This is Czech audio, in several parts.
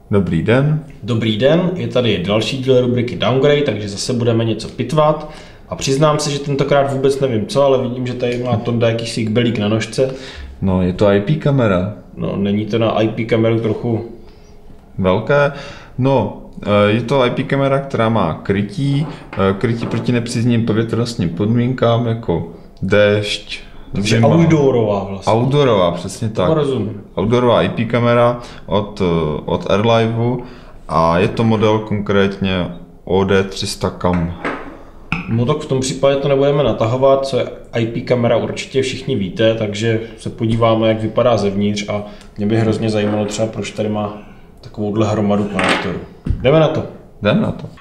Dobrý den. Dobrý den, je tady další díl rubriky Downgrade, takže zase budeme něco pitvat. A přiznám se, že tentokrát vůbec nevím co, ale vidím, že tady má Tonda jakýsi kbelík na nožce. No, je to IP kamera. No, není to na IP kameru trochu Velké? No, je to IP kamera, která má krytí proti nepříznivým povětrnostním podmínkám, jako déšť, takže zima. outdoorová vlastně. Outdoorová, přesně tak. Rozumím. Outdoorová IP kamera od Airliveu a je to model konkrétně OD300 Cam. No tak v tom případě to nebudeme natahovat, co je IP kamera určitě všichni víte, takže se podíváme, jak vypadá zevnitř a mě by hrozně zajímalo třeba, proč tady má takovouhle hromadu konektorů. Jdeme na to. Jdeme na to.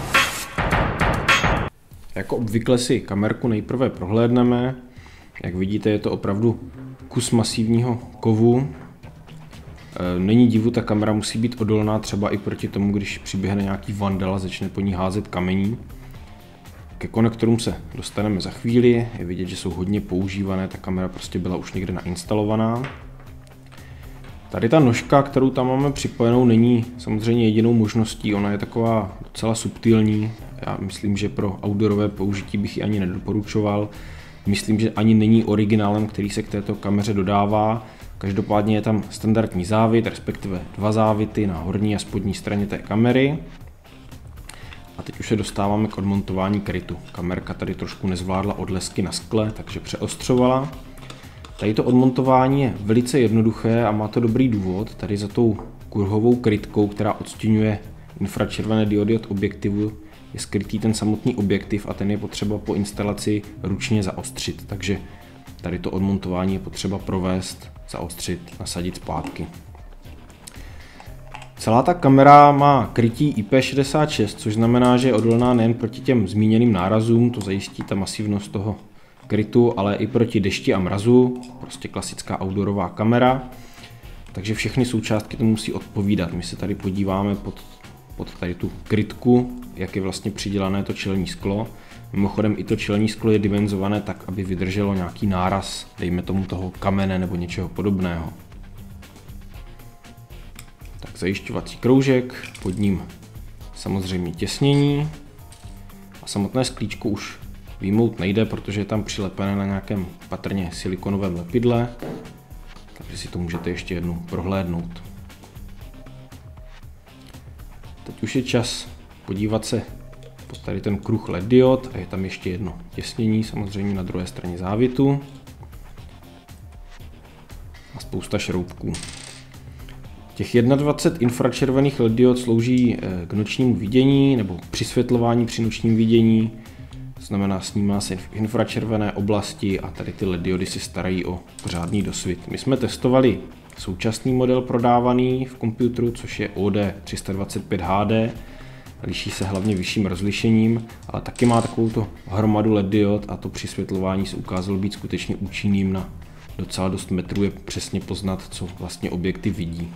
Jako obvykle si kamerku nejprve prohlédneme. Jak vidíte, je to opravdu kus masivního kovu. Není divu, ta kamera musí být odolná třeba i proti tomu, když přiběhne nějaký vandal a začne po ní házet kamení. Ke konektorům se dostaneme za chvíli, je vidět, že jsou hodně používané, ta kamera prostě byla už někde nainstalovaná. Tady ta nožka, kterou tam máme připojenou, není samozřejmě jedinou možností, ona je taková docela subtilní. Já myslím, že pro outdoorové použití bych ji ani nedoporučoval. Myslím, že ani není originálem, který se k této kameře dodává. Každopádně je tam standardní závit, respektive dva závity na horní a spodní straně té kamery. A teď už se dostáváme k odmontování krytu. Kamerka tady trošku nezvládla odlesky na skle, takže přeostřovala. Tady to odmontování je velice jednoduché a má to dobrý důvod. Tady za tou kruhovou krytkou, která odstěňuje infračervené diody od objektivu, je skrytý ten samotný objektiv a ten je potřeba po instalaci ručně zaostřit. Takže tady to odmontování je potřeba provést, zaostřit, nasadit zpátky. Celá ta kamera má krytí IP66, což znamená, že je odolná nejen proti těm zmíněným nárazům, to zajistí ta masivnost toho krytu, ale i proti dešti a mrazu, prostě klasická outdoorová kamera. Takže všechny součástky to musí odpovídat. My se tady podíváme pod tady tu krytku, jak je vlastně přidělané to čelní sklo. Mimochodem i to čelní sklo je dimenzované tak, aby vydrželo nějaký náraz, dejme tomu toho kamene nebo něčeho podobného. Tak zajišťovací kroužek, pod ním samozřejmě těsnění a samotné sklíčko už vyjmout nejde, protože je tam přilepené na nějakém patrně silikonovém lepidle, takže si to můžete ještě jednou prohlédnout. Teď už je čas podívat se pod tady ten kruh LED diod a je tam ještě jedno těsnění, samozřejmě na druhé straně závitu a spousta šroubků. Těch 21 infračervených LED diod slouží k nočnímu vidění nebo přisvětlování při nočním vidění. To znamená, snímá se v infračervené oblasti a tady ty LED diody si starají o pořádný dosvit. My jsme testovali současný model prodávaný v komputeru, což je OD325 HD. Liší se hlavně vyšším rozlišením, ale taky má takovouto hromadu LED diod a to přisvětlování se ukázalo být skutečně účinným. Na docela dost metrů je přesně poznat, co vlastně objektiv vidí.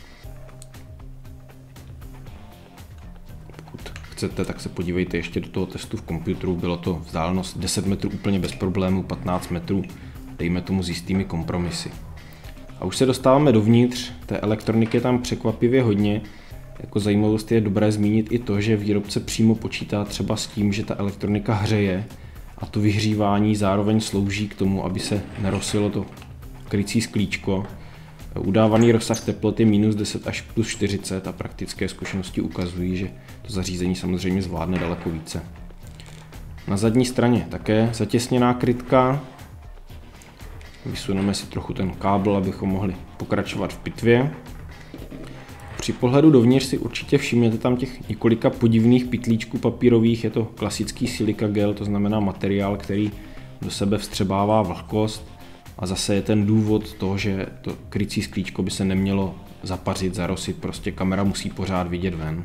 Chcete, tak se podívejte ještě do toho testu v komputeru, bylo to vzdálenost 10 metrů úplně bez problémů, 15 metrů, dejme tomu s jistými kompromisy. A už se dostáváme dovnitř, té elektroniky je tam překvapivě hodně. Jako zajímavost je dobré zmínit i to, že výrobce přímo počítá třeba s tím, že ta elektronika hřeje a to vyhřívání zároveň slouží k tomu, aby se nerosilo to krycí sklíčko. Udávaný rozsah teplot je -10 až +40 a praktické zkušenosti ukazují, že to zařízení samozřejmě zvládne daleko více. Na zadní straně také zatěsněná krytka. Vysuneme si trochu ten kábel, abychom mohli pokračovat v pitvě. Při pohledu dovnitř si určitě všimněte tam těch několika podivných pytlíčků papírových, je to klasický silika gel, to znamená materiál, který do sebe vstřebává vlhkost. A zase je ten důvod toho, že to krycí sklíčko by se nemělo zapařit, zarosit, prostě kamera musí pořád vidět ven.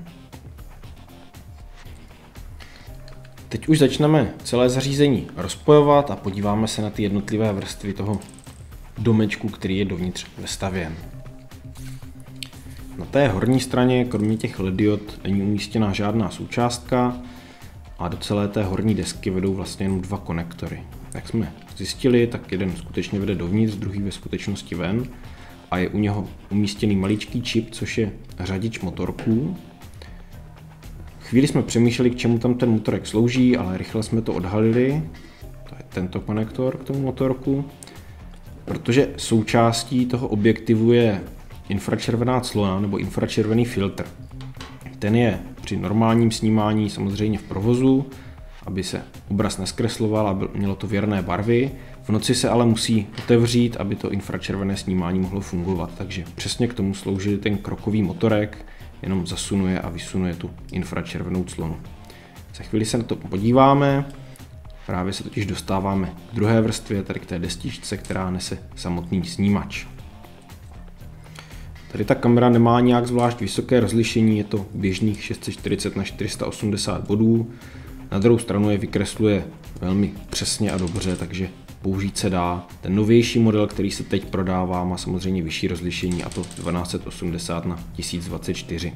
Teď už začneme celé zařízení rozpojovat a podíváme se na ty jednotlivé vrstvy toho domečku, který je dovnitř vestavěn. Na té horní straně, kromě těch LED diod, není umístěna žádná součástka a do celé té horní desky vedou vlastně jen dva konektory. Jak jsme zjistili, tak jeden skutečně vede dovnitř, druhý ve skutečnosti ven. a je u něho umístěný maličký čip, což je řadič motorků. Chvíli jsme přemýšleli, k čemu tam ten motorek slouží, ale rychle jsme to odhalili. To je tento konektor k tomu motorku. Protože součástí toho objektivu je infračervená clona nebo infračervený filtr. Ten je při normálním snímání samozřejmě v provozu, aby se obraz neskresloval a mělo to věrné barvy. V noci se ale musí otevřít, aby to infračervené snímání mohlo fungovat. Takže přesně k tomu slouží ten krokový motorek, jenom zasunuje a vysunuje tu infračervenou clonu. Za chvíli se na to podíváme. Právě se totiž dostáváme k druhé vrstvě, tady k té destičce, která nese samotný snímač. Tady ta kamera nemá nějak zvlášť vysoké rozlišení, je to běžných 640 na 480 bodů. Na druhou stranu je vykresluje velmi přesně a dobře, takže použít se dá. Ten novější model, který se teď prodává, má samozřejmě vyšší rozlišení, a to 1280 na 1024.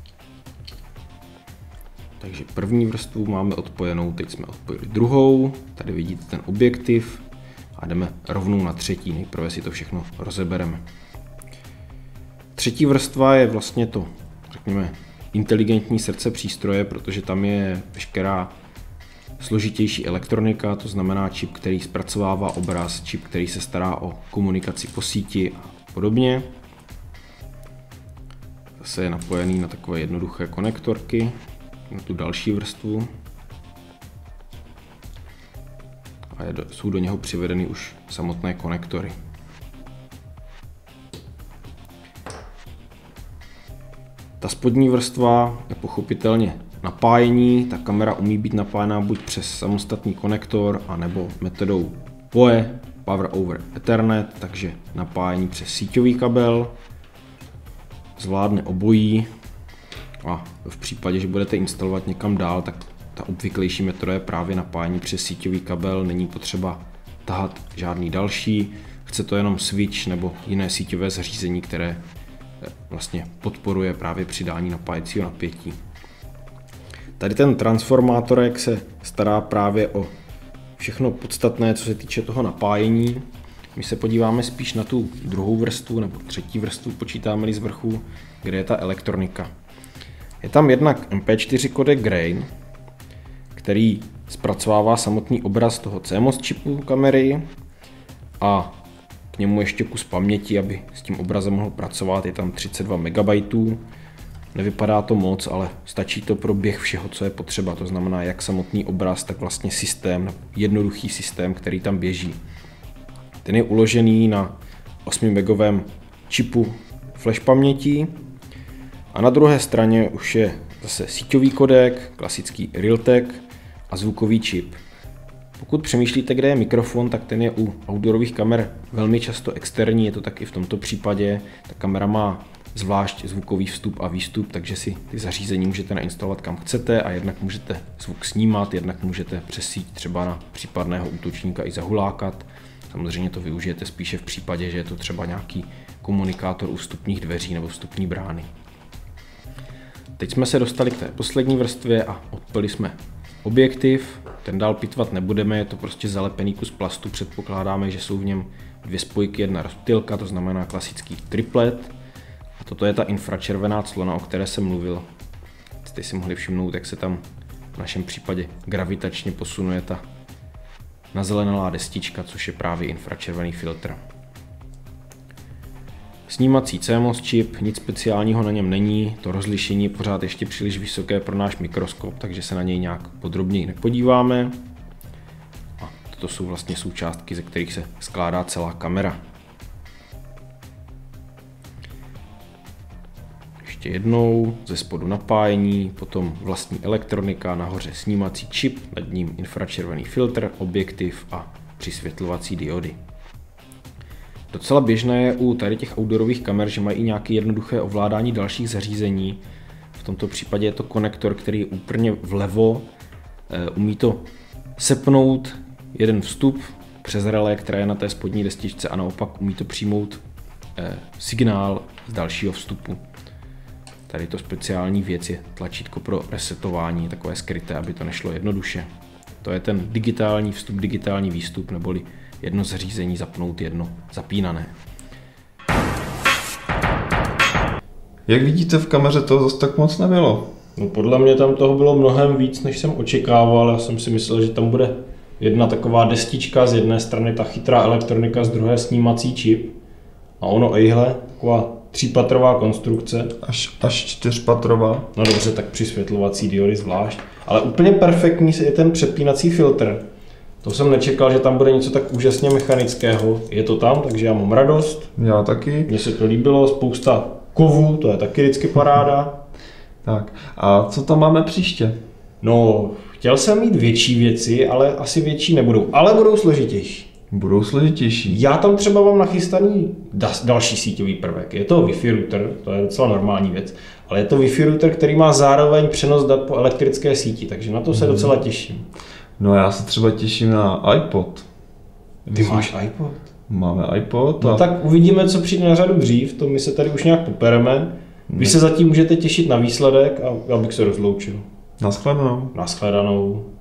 Takže první vrstvu máme odpojenou, teď jsme odpojili druhou, tady vidíte ten objektiv a jdeme rovnou na třetí, nejprve si to všechno rozebereme. Třetí vrstva je vlastně to, řekněme, inteligentní srdce přístroje, protože tam je veškerá složitější elektronika, to znamená čip, který zpracovává obraz, čip, který se stará o komunikaci po síti a podobně. Zase je napojený na takové jednoduché konektorky, na tu další vrstvu. A jsou do něho přivedeny už samotné konektory. Ta spodní vrstva je pochopitelně napájení, ta kamera umí být napájená buď přes samostatný konektor, anebo metodou PoE, Power over Ethernet, takže napájení přes síťový kabel, zvládne obojí a v případě, že budete instalovat někam dál, tak ta obvyklejší metoda je právě napájení přes síťový kabel, není potřeba tahat žádný další, chce to jenom switch nebo jiné síťové zařízení, které vlastně podporuje právě přidání napájecího napětí. Tady ten transformátorek se stará právě o všechno podstatné, co se týče toho napájení. My se podíváme spíš na tu druhou vrstvu nebo třetí vrstvu, počítáme-li z vrchu, kde je ta elektronika. Je tam jednak MP4 kodek Grain, který zpracovává samotný obraz toho CMOS čipu kamery a k němu ještě kus paměti, aby s tím obrazem mohl pracovat, je tam 32 MB. Nevypadá to moc, ale stačí to pro běh všeho, co je potřeba, to znamená jak samotný obraz, tak vlastně systém, jednoduchý systém, který tam běží. Ten je uložený na 8 megovém čipu flash paměti a na druhé straně už je zase síťový kodek, klasický Realtek a zvukový čip. Pokud přemýšlíte, kde je mikrofon, tak ten je u outdoorových kamer velmi často externí, je to tak i v tomto případě. Ta kamera má zvlášť zvukový vstup a výstup, takže si ty zařízení můžete nainstalovat kam chcete a jednak můžete zvuk snímat, jednak můžete přes síť třeba na případného útočníka i zahulákat. Samozřejmě to využijete spíše v případě, že je to třeba nějaký komunikátor u vstupních dveří nebo vstupní brány. Teď jsme se dostali k té poslední vrstvě a odpojili jsme objektiv. Ten dál pitvat nebudeme, je to prostě zalepený kus plastu, předpokládáme, že jsou v něm dvě spojky, jedna rozptylka, to znamená klasický triplet. A toto je ta infračervená clona, o které jsem mluvil. Jste si mohli všimnout, jak se tam v našem případě gravitačně posunuje ta nazelenalá destička, což je právě infračervený filtr. Snímací CMOS čip, nic speciálního na něm není, to rozlišení je pořád ještě příliš vysoké pro náš mikroskop, takže se na něj nějak podrobněji nepodíváme. A toto jsou vlastně součástky, ze kterých se skládá celá kamera. Ještě jednou, ze spodu napájení, potom vlastní elektronika, nahoře snímací čip, nad ním infračervený filtr, objektiv a přisvětlovací diody. Docela běžné je u tady těch outdoorových kamer, že mají i nějaké jednoduché ovládání dalších zařízení. V tomto případě je to konektor, který je úplně vlevo. Umí to sepnout jeden vstup přes relé, které je na té spodní destičce, a naopak umí to přijmout signál z dalšího vstupu. Tady to speciální věc je tlačítko pro resetování, takové skryté, aby to nešlo jednoduše. To je ten digitální vstup, digitální výstup, neboli jedno zařízení zapnout, jedno zapínané. Jak vidíte, v kameře toho zase tak moc nebylo. No podle mě tam toho bylo mnohem víc, než jsem očekával. Já jsem si myslel, že tam bude jedna taková destička, z jedné strany ta chytrá elektronika, z druhé snímací čip. A ono ejhle, taková 3patrová konstrukce. Až 4patrová. No dobře, tak přisvětlovací diody zvlášť. Ale úplně perfektní je ten přepínací filtr. To jsem nečekal, že tam bude něco tak úžasně mechanického. Je to tam, takže já mám radost. Já taky. Mně se to líbilo, spousta kovů, to je taky vždycky paráda. Tak, a co tam máme příště? No, chtěl jsem mít větší věci, ale asi větší nebudou. Ale budou složitější. Budou složitější. Já tam třeba mám nachystaný další síťový prvek. Je to Wi-Fi router, to je docela normální věc, ale je to Wi-Fi router, který má zároveň přenos dat po elektrické síti, takže na to se docela těším. No já se třeba těším na iPod. Ty máš iPod? Máme iPod. No tak uvidíme, co přijde na řadu dřív, to my se tady už nějak popereme. Vy se zatím můžete těšit na výsledek a já bych se rozloučil. Naschledanou. Naschledanou.